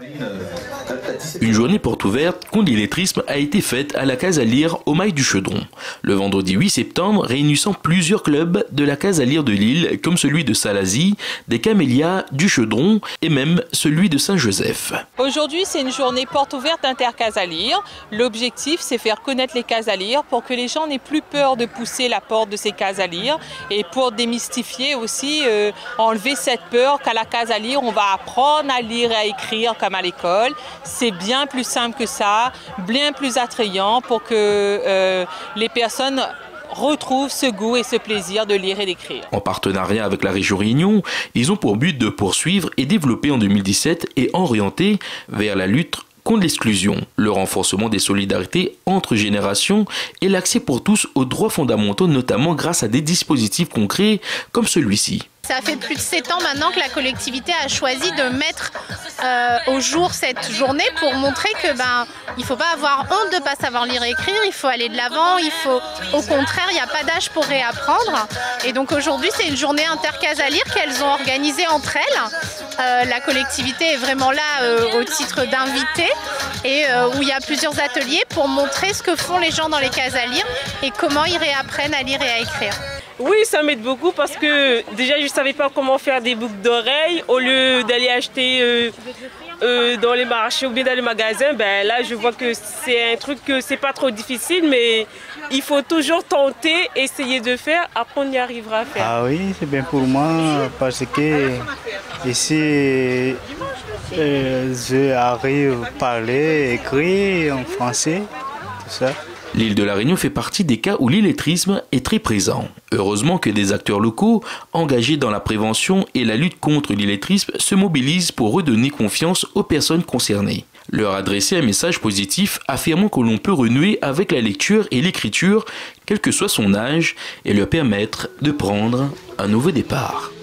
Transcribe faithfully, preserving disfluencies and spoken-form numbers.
Une journée porte ouverte contre l'illettrisme a été faite à la Case à Lire au Mail du Chaudron. Le vendredi huit septembre, réunissant plusieurs clubs de la Case à Lire de Lille, comme celui de Salazie, des Camélias, du Chaudron et même celui de Saint-Joseph. Aujourd'hui, c'est une journée porte ouverte d'Intercase à Lire. L'objectif, c'est faire connaître les cases à lire pour que les gens n'aient plus peur de pousser la porte de ces cases à lire et pour démystifier aussi, euh, enlever cette peur qu'à la Case à Lire, on va apprendre à lire et à écrire comme à l'école. C'est bien plus simple que ça, bien plus attrayant pour que euh, les personnes retrouvent ce goût et ce plaisir de lire et d'écrire. En partenariat avec la région Réunion, ils ont pour but de poursuivre et développer en deux mille dix-sept et orienter vers la lutte contre l'exclusion, le renforcement des solidarités entre générations et l'accès pour tous aux droits fondamentaux, notamment grâce à des dispositifs concrets comme celui-ci. Ça fait plus de sept ans maintenant que la collectivité a choisi de mettre euh, au jour cette journée pour montrer que ben il faut pas avoir honte de pas savoir lire et écrire, il faut aller de l'avant, il faut au contraire, il n'y a pas d'âge pour réapprendre. Et donc aujourd'hui, c'est une journée intercase à lire qu'elles ont organisée entre elles. Euh, la collectivité est vraiment là euh, au titre d'invité et euh, où il y a plusieurs ateliers pour montrer ce que font les gens dans les cases à lire et comment ils réapprennent à lire et à écrire. Oui, ça m'aide beaucoup parce que déjà je ne savais pas comment faire des boucles d'oreilles. Au lieu d'aller acheter euh, euh, dans les marchés ou bien dans les magasins, ben là je vois que c'est un truc que c'est pas trop difficile, mais il faut toujours tenter, essayer de faire, après on y arrivera à faire. Ah oui, c'est bien pour moi parce que ici euh, j'arrive à parler, écrire en français, tout ça. L'île de la Réunion fait partie des cas où l'illettrisme est très présent. Heureusement que des acteurs locaux, engagés dans la prévention et la lutte contre l'illettrisme, se mobilisent pour redonner confiance aux personnes concernées. Leur adresser un message positif affirmant que l'on peut renouer avec la lecture et l'écriture, quel que soit son âge, et leur permettre de prendre un nouveau départ.